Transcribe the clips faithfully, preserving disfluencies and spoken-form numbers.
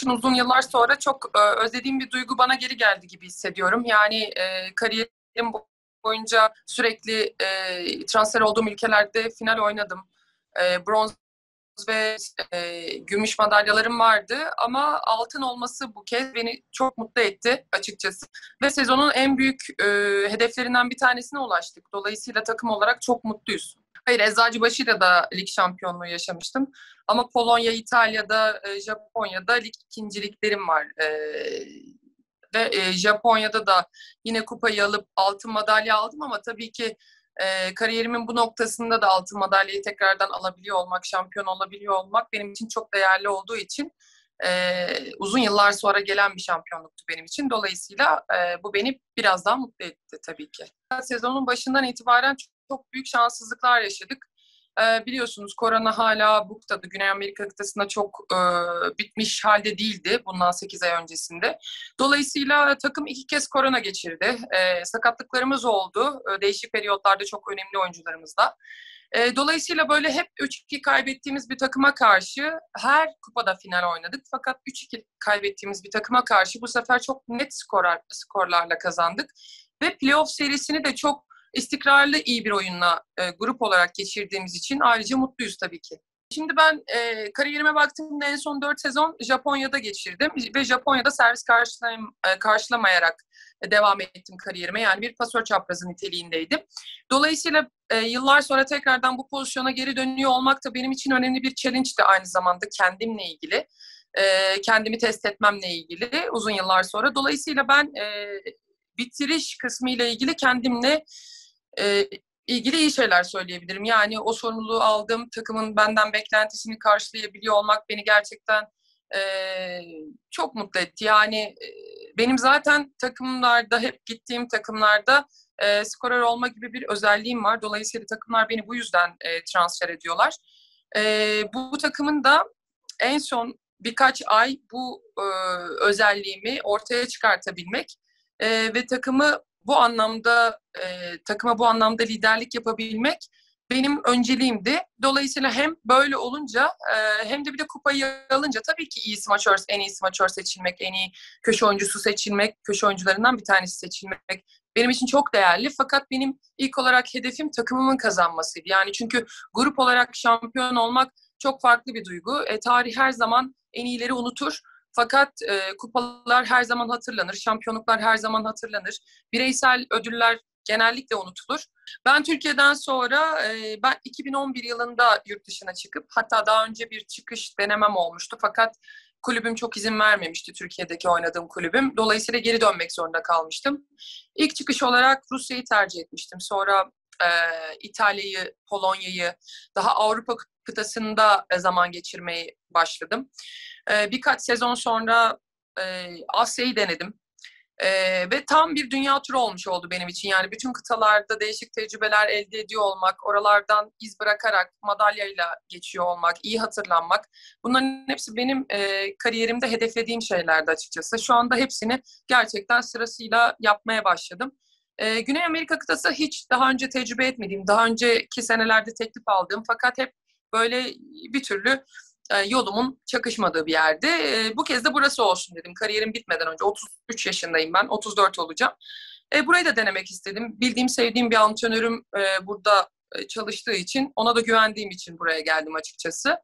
için uzun yıllar sonra çok e, özlediğim bir duygu bana geri geldi gibi hissediyorum. Yani e, kariyerim boyunca sürekli e, transfer olduğum ülkelerde final oynadım. E, bronz ve e, gümüş madalyalarım vardı ama altın olması bu kez beni çok mutlu etti açıkçası. Ve sezonun en büyük e, hedeflerinden bir tanesine ulaştık. Dolayısıyla takım olarak çok mutluyuz. Hayır, Eczacıbaşı'yla da lig şampiyonluğu yaşamıştım. Ama Polonya, İtalya'da, e, Japonya'da lig ikinciliklerim var. E, ve e, Japonya'da da yine kupayı alıp altın madalya aldım ama tabii ki e, kariyerimin bu noktasında da altın madalyayı tekrardan alabiliyor olmak, şampiyon olabiliyor olmak benim için çok değerli olduğu için e, uzun yıllar sonra gelen bir şampiyonluktu benim için. Dolayısıyla e, bu beni biraz daha mutlu etti tabii ki. Sezonun başından itibaren çok, çok büyük şanssızlıklar yaşadık. Ee, biliyorsunuz korona hala bu kıtada, Güney Amerika kıtasında çok e, bitmiş halde değildi bundan sekiz ay öncesinde. Dolayısıyla takım iki kez korona geçirdi. E, sakatlıklarımız oldu. E, değişik periyotlarda çok önemli oyuncularımızla. E, dolayısıyla böyle hep üç iki kaybettiğimiz bir takıma karşı her kupada final oynadık. Fakat üç iki kaybettiğimiz bir takıma karşı bu sefer çok net skorar, skorlarla kazandık. Ve playoff serisini de çok istikrarlı iyi bir oyunla e, grup olarak geçirdiğimiz için ayrıca mutluyuz tabii ki. Şimdi ben e, kariyerime baktığımda en son dört sezon Japonya'da geçirdim ve Japonya'da servis karşılayam, e, karşılamayarak devam ettim kariyerime. Yani bir pasör çaprazı niteliğindeydim. Dolayısıyla e, yıllar sonra tekrardan bu pozisyona geri dönüyor olmak da benim için önemli bir challenge'di aynı zamanda kendimle ilgili. E, kendimi test etmemle ilgili uzun yıllar sonra. Dolayısıyla ben e, bitiriş kısmı ile ilgili kendimle e, ilgili iyi şeyler söyleyebilirim. Yani o sorumluluğu aldığım takımın benden beklentisini karşılayabiliyor olmak beni gerçekten e, çok mutlu etti. Yani e, benim zaten takımlarda, hep gittiğim takımlarda e, skorer olma gibi bir özelliğim var. Dolayısıyla takımlar beni bu yüzden e, transfer ediyorlar. E, bu, bu takımın da en son birkaç ay bu e, özelliğimi ortaya çıkartabilmek e, ve takımı bu anlamda e, takıma bu anlamda liderlik yapabilmek benim önceliğimdi. Dolayısıyla hem böyle olunca e, hem de bir de kupayı alınca tabii ki iyi smaçör, en iyi smaçör seçilmek, en iyi köşe oyuncusu seçilmek, köşe oyuncularından bir tanesi seçilmek benim için çok değerli. Fakat benim ilk olarak hedefim takımımın kazanmasıydı. Yani çünkü grup olarak şampiyon olmak çok farklı bir duygu. E, tarih her zaman en iyileri unutur. Fakat e, kupalar her zaman hatırlanır, şampiyonluklar her zaman hatırlanır. Bireysel ödüller genellikle unutulur. Ben Türkiye'den sonra e, ben iki bin on bir yılında yurt dışına çıkıp hatta daha önce bir çıkış denemem olmuştu. Fakat kulübüm çok izin vermemişti, Türkiye'deki oynadığım kulübüm. Dolayısıyla geri dönmek zorunda kalmıştım. İlk çıkış olarak Rusya'yı tercih etmiştim. Sonra e, İtalya'yı, Polonya'yı, daha Avrupa kıtasında zaman geçirmeyi başladım. E, birkaç sezon sonra e, Asya'yı denedim. Ee, ve tam bir dünya turu olmuş oldu benim için. Yani bütün kıtalarda değişik tecrübeler elde ediyor olmak, oralardan iz bırakarak madalyayla geçiyor olmak, iyi hatırlanmak. Bunların hepsi benim e, kariyerimde hedeflediğim şeylerdi açıkçası. Şu anda hepsini gerçekten sırasıyla yapmaya başladım. Ee, Güney Amerika kıtası hiç daha önce tecrübe etmediğim, daha önceki senelerde teklif aldığım fakat hep böyle bir türlü e, yolumun çakışmadığı bir yerde. E, bu kez de burası olsun dedim. Kariyerim bitmeden önce otuz üç yaşındayım ben. otuz dört olacağım. E, burayı da denemek istedim. Bildiğim, sevdiğim bir antrenörüm e, burada e, çalıştığı için, ona da güvendiğim için buraya geldim açıkçası.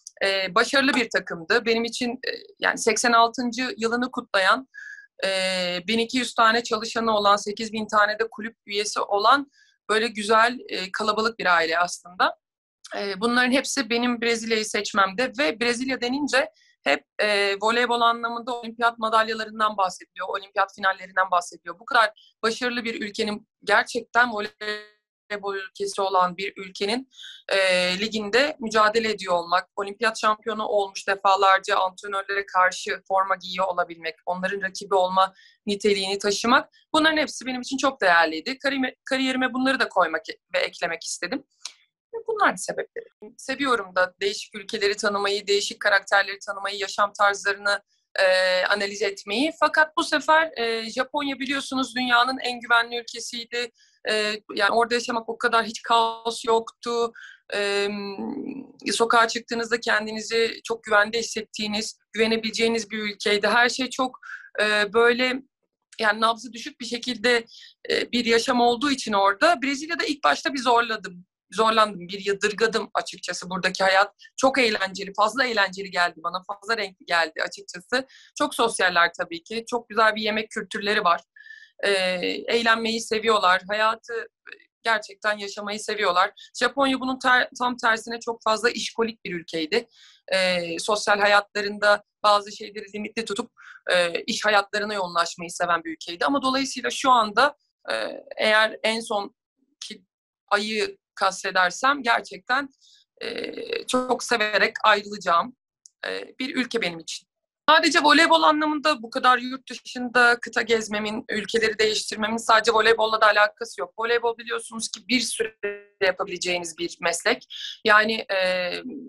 E, başarılı bir takımdı. Benim için e, yani seksen altıncı yılını kutlayan, e, bin iki yüz tane çalışanı olan, sekiz bin tane de kulüp üyesi olan böyle güzel, e, kalabalık bir aile aslında. Bunların hepsi benim Brezilya'yı seçmemde ve Brezilya denince hep e, voleybol anlamında olimpiyat madalyalarından bahsediliyor, olimpiyat finallerinden bahsediliyor. Bu kadar başarılı bir ülkenin, gerçekten voleybol ülkesi olan bir ülkenin e, liginde mücadele ediyor olmak, olimpiyat şampiyonu olmuş defalarca antrenörlere karşı forma giyiyor olabilmek, onların rakibi olma niteliğini taşımak, bunların hepsi benim için çok değerliydi. Kariyerime bunları da koymak ve eklemek istedim. Bunlar sebepleri. Seviyorum da değişik ülkeleri tanımayı, değişik karakterleri tanımayı, yaşam tarzlarını e, analiz etmeyi. Fakat bu sefer e, Japonya biliyorsunuz dünyanın en güvenli ülkesiydi. E, yani orada yaşamak o kadar hiç kaos yoktu. E, sokağa çıktığınızda kendinizi çok güvende hissettiğiniz, güvenebileceğiniz bir ülkeydi. Her şey çok e, böyle yani nabzı düşük bir şekilde e, bir yaşam olduğu için orada Brezilya'da ilk başta bir zorladım. Zorlandım, bir yadırgadım açıkçası buradaki hayat. Çok eğlenceli, fazla eğlenceli geldi bana, fazla renkli geldi açıkçası. Çok sosyaller tabii ki, çok güzel bir yemek kültürleri var. E, Eğlenmeyi seviyorlar, hayatı gerçekten yaşamayı seviyorlar. Japonya bunun ter, tam tersine çok fazla işkolik bir ülkeydi. E, sosyal hayatlarında bazı şeyleri limitli tutup e, iş hayatlarına yoğunlaşmayı seven bir ülkeydi. Ama dolayısıyla şu anda e, eğer en son ki ayı kastedersem gerçekten e, çok severek ayrılacağım e, bir ülke benim için. Sadece voleybol anlamında bu kadar yurt dışında kıta gezmemin, ülkeleri değiştirmemin sadece voleybolla da alakası yok. Voleybol biliyorsunuz ki bir süre yapabileceğiniz bir meslek. Yani e,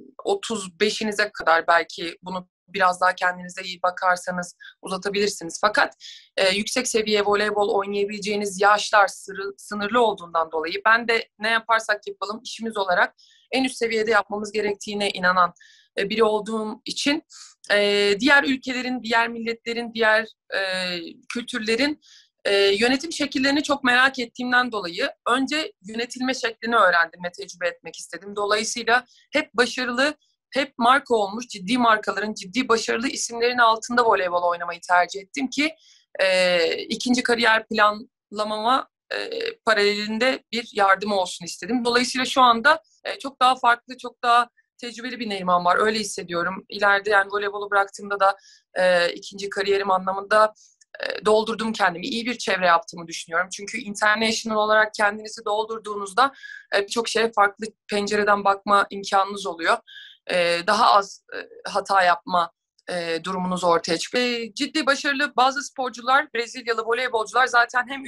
otuz beşinize kadar belki bunu biraz daha kendinize iyi bakarsanız uzatabilirsiniz. Fakat e, yüksek seviye voleybol oynayabileceğiniz yaşlar sırı, sınırlı olduğundan dolayı ben de ne yaparsak yapalım işimiz olarak en üst seviyede yapmamız gerektiğine inanan e, biri olduğum için e, diğer ülkelerin, diğer milletlerin, diğer e, kültürlerin e, yönetim şekillerini çok merak ettiğimden dolayı önce yönetilme şeklini öğrendim ve tecrübe etmek istedim. Dolayısıyla hep başarılı, hep marka olmuş, ciddi markaların, ciddi başarılı isimlerin altında voleybol oynamayı tercih ettim ki e, ikinci kariyer planlamama e, paralelinde bir yardım olsun istedim. Dolayısıyla şu anda e, çok daha farklı, çok daha tecrübeli bir Neriman var. Öyle hissediyorum. İleride yani voleybolu bıraktığımda da e, ikinci kariyerim anlamında e, doldurdum kendimi. İyi bir çevre yaptığımı düşünüyorum. Çünkü international olarak kendinizi doldurduğunuzda e, birçok şeye farklı pencereden bakma imkanınız oluyor. E, daha az e, hata yapma e, durumunuz ortaya çıkıyor. E, ciddi başarılı bazı sporcular, Brezilyalı voleybolcular zaten hem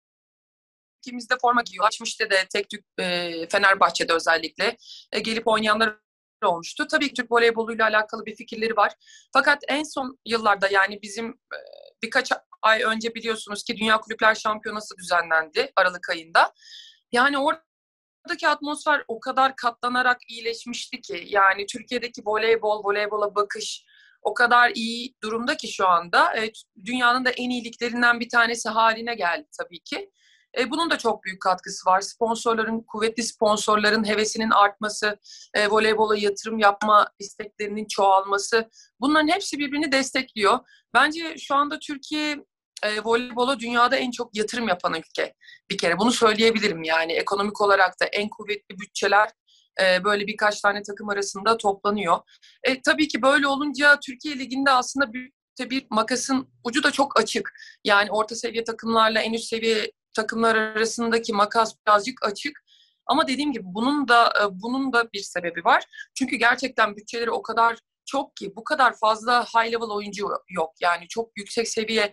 ülkemizde forma giyiyor. Açmıştı da tek tük e, Fenerbahçe'de özellikle e, gelip oynayanlar olmuştu. Tabii ki Türk voleyboluyla alakalı bir fikirleri var. Fakat en son yıllarda yani bizim e, birkaç ay önce biliyorsunuz ki Dünya Kulüpler Şampiyonası düzenlendi Aralık ayında. Yani oradaki atmosfer o kadar katlanarak iyileşmişti ki yani Türkiye'deki voleybol, voleybola bakış o kadar iyi durumda ki şu anda. E, dünyanın da en iyi liglerinden bir tanesi haline geldi tabii ki. E, bunun da çok büyük katkısı var. Sponsorların, kuvvetli sponsorların hevesinin artması, e, voleybola yatırım yapma isteklerinin çoğalması. Bunların hepsi birbirini destekliyor. Bence şu anda Türkiye e, voleybola dünyada en çok yatırım yapan ülke. Bir kere bunu söyleyebilirim yani. Ekonomik olarak da en kuvvetli bütçeler e, böyle birkaç tane takım arasında toplanıyor. E, tabii ki böyle olunca Türkiye Ligi'nde aslında bir, bir makasın ucu da çok açık. Yani orta seviye takımlarla en üst seviye takımlar arasındaki makas birazcık açık. Ama dediğim gibi bunun da bunun da bir sebebi var. Çünkü gerçekten bütçeleri o kadar çok ki bu kadar fazla high level oyuncu yok. Yani çok yüksek seviye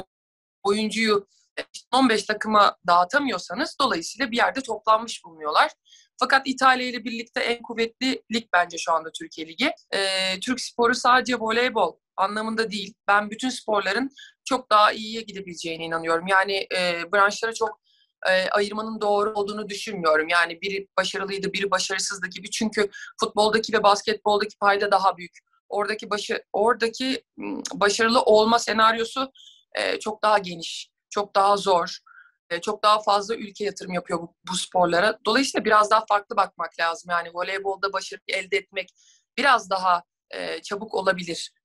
oyuncuyu on beş takıma dağıtamıyorsanız dolayısıyla bir yerde toplanmış bulunuyorlar. Fakat İtalya ile birlikte en kuvvetli lig bence şu anda Türkiye Ligi. Ee, Türk sporu sadece voleybol anlamında değil. Ben bütün sporların çok daha iyiye gidebileceğine inanıyorum. Yani e, branşlara çok e, ayırmanın doğru olduğunu düşünmüyorum. Yani biri başarılıydı, biri başarısızdı gibi. Çünkü futboldaki ve basketboldaki payda daha büyük. Oradaki başı, oradaki başarılı olma senaryosu e, çok daha geniş, çok daha zor. E, çok daha fazla ülke yatırım yapıyor bu, bu sporlara. Dolayısıyla biraz daha farklı bakmak lazım. Yani voleybolda başarı elde etmek biraz daha e, çabuk olabilir.